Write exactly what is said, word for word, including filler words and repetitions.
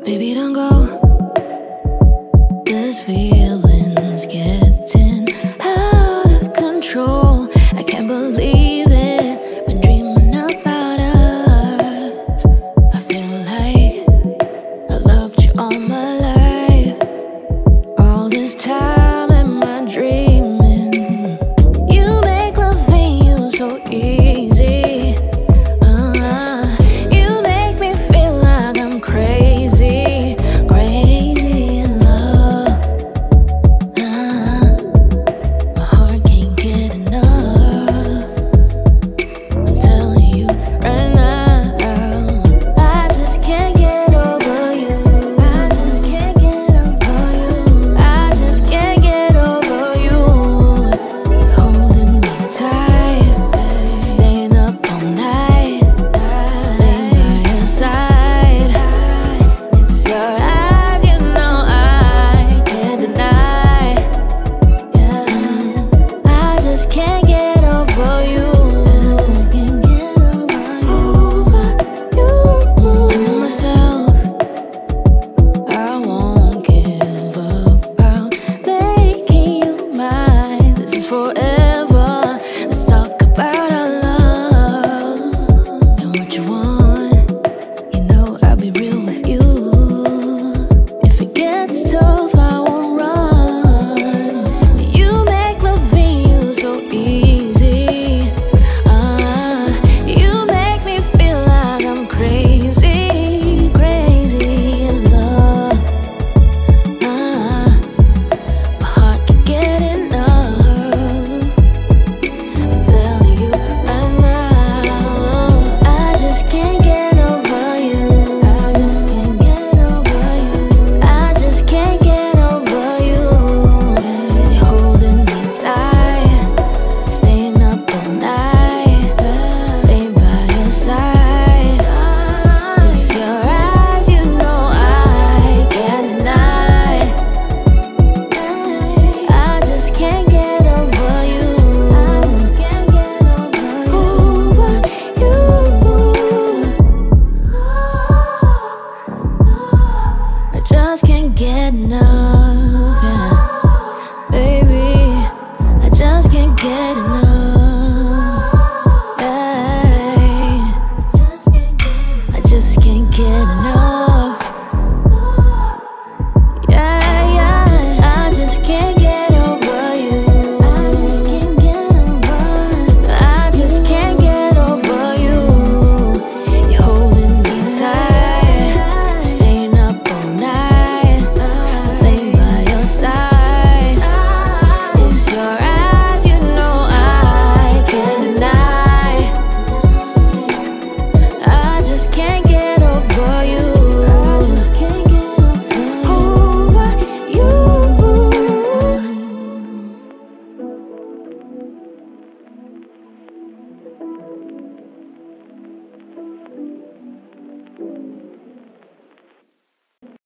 Baby, don't go. This feeling's getting out of control. I can't believe it. Been dreaming about us. I feel like I loved you all my life. All this time am I dreaming? You make loving you so easy. Uh, you make me feel like I'm crazy, crazy in love. Uh, my heart can't get enough. I'm telling you right now, I just can't get over you. I just can't get over you. I just can't get over you. Holding me tight, staying up all night, laying by your side. It's your eyes, you know I can't deny. Yeah, I just can't get over you. Can't get over you. I know myself, I won't give up. I'll making you mine. This is forever. Let's talk about our love and what you want. You know I'll be real with you. If it gets tough, I won't run. You make loving you so easy. Uh, you make me feel like I'm crazy, crazy in love. Uh, my heart can get enough. I'm telling you right now, I just can't get over you. I just can't get over you. I just can't get over you. You're holding me tight, staying up all night, laying by your side. It's your eyes, you know I can't deny. I just can't get over you. I just can't get over you. I just can't get enough.